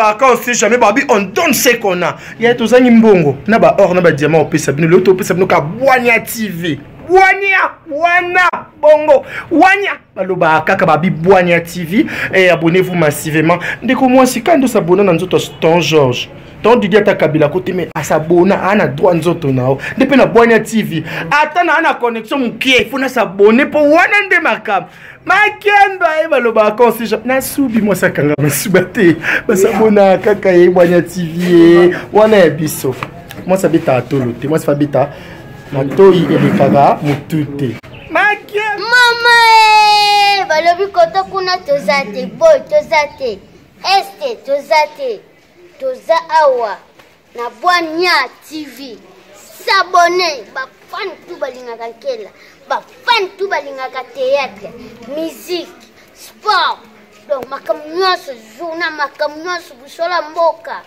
vacances, c'est jamais babi, on donne ce qu'on a. Il y a tous un mbongo. Na ba or na ba diamant au pesabino, l'autre au pesabino ka Boania TV. Wana bongo Wanya baloba kaka babi Boania TV et abonnez-vous massivement. Ndeko moi si quand s'abonner dans notre ton Georges. Ton Didier Takabila côté mais à s'abonner ana droit nzoto nao. Depuis na Boania TV. Attends ana connexion mukie, il faut na s'abonner pour wana nde makam. Makemba e baloba konsi na subi moi sakanga masubate. Basabona kaka e Boania TV wana e biso. Moi ça bita tolo, moi ça bita Matoi elekaka mutute. Makia Mama balobi koto kuna tozate boy tozate este tozate toza awa na Boania TV. S'abonner ba fan tout balingaka kela ba fan tout balingaka théâtre musique sport donc makamnyoso journal makamnyoso busola mboka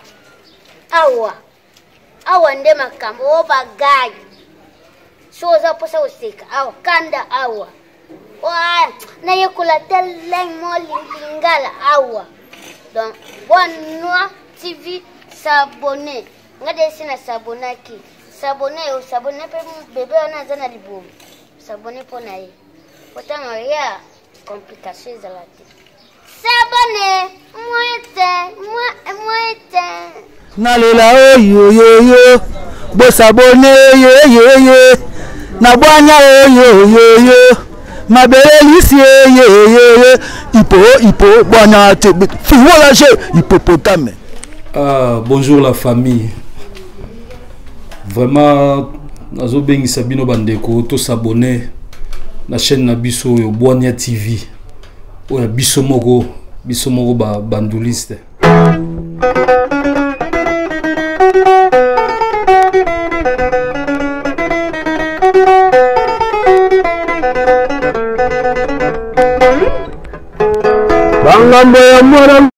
awa nde makambo obagai soza posa usika awa kanda awa na yekula teleng moli lingala awa donc Boania TV s'abonner ngade sina s'abonaki s'abonner pe bébé ona zana liboum s'abonner pona ye potanga ya complication za la te s'abonner moi nalela yo bo s'abonner ye na Boania yo mabelisi ye ipo Boania TV voilà hippopotame. Bonjour la famille. Vraiment nazo bengi sabino bandeko to s'abonner la chaîne na biso yo Boania TV. Oya biso moko ba banduliste. Bangambo ya mwana